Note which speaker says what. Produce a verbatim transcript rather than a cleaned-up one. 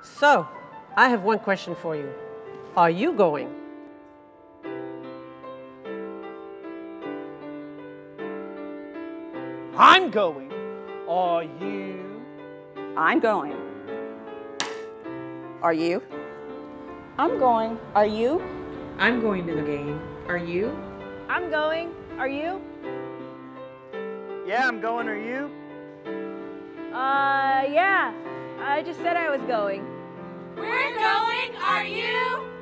Speaker 1: So, I have one question for you. Are you going?
Speaker 2: I'm going. Are you?
Speaker 3: I'm going. Are you?
Speaker 4: I'm going. Are you?
Speaker 5: I'm going to the game. Are you?
Speaker 6: I'm going. Are you?
Speaker 2: Yeah, I'm going. Are you?
Speaker 6: Uh, yeah. I just said I was going.
Speaker 7: We're going. Are you?